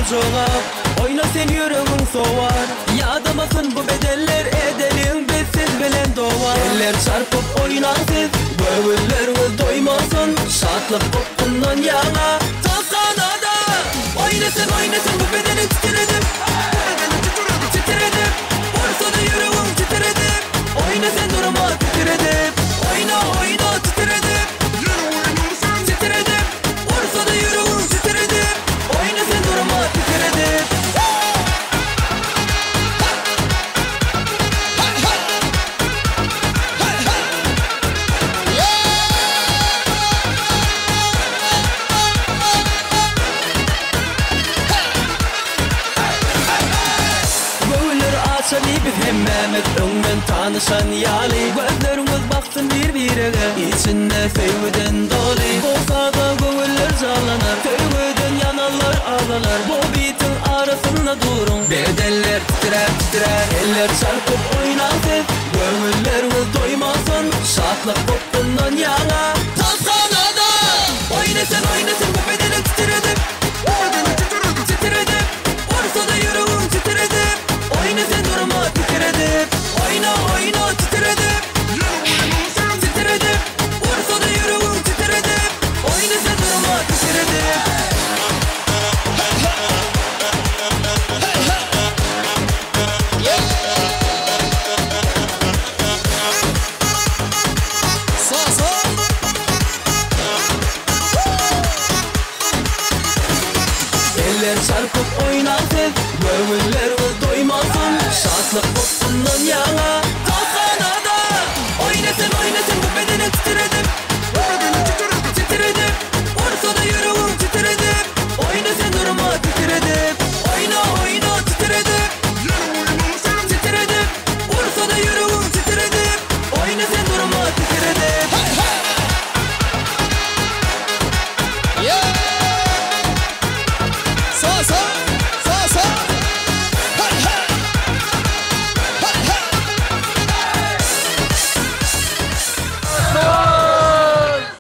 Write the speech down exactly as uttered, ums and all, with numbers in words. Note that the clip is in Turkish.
yolculuğa. Oyna sen yüreğin soğar, yadamasın bu bedeller, edelin bizsiz bilen doğar. Eller çarpıp oynarsız, böğülleriniz doymasın, şatlık kokkundan yana Tasanada. Oynasın oynasın bu bedeni titredim, titredim, ortada yüreğim titredim. Oyna sen durma titredim, oyna oyna titredim, titredim, ortada yüreğim titredim. Oyna sen durma titredim. Biz hemmemet öngmen tanışan yali, gözlerimiz baksın birbirine, içinde sevgiden dolu. Olsa da gönüller canlanır, sevgiden yanarlar ağlar. Bu bitin arasında durun, bedeller titrer titrer. Eller çarpıp oynasın, gönüllerimiz doymasın, şatlık kokkundan yana Tasanada. Oynasın oynasın bu bedeni titredim, titredim, ortada yüreğim titredim. Oyna sen durma titredim, oyna oyna titredim, titredim, ortada yüreğim titredim. Oyna sen durma titredim. Sağ sağ. Eller çarpıp oynasın, gönüllerimiz doymasın, şatlık koksundan yana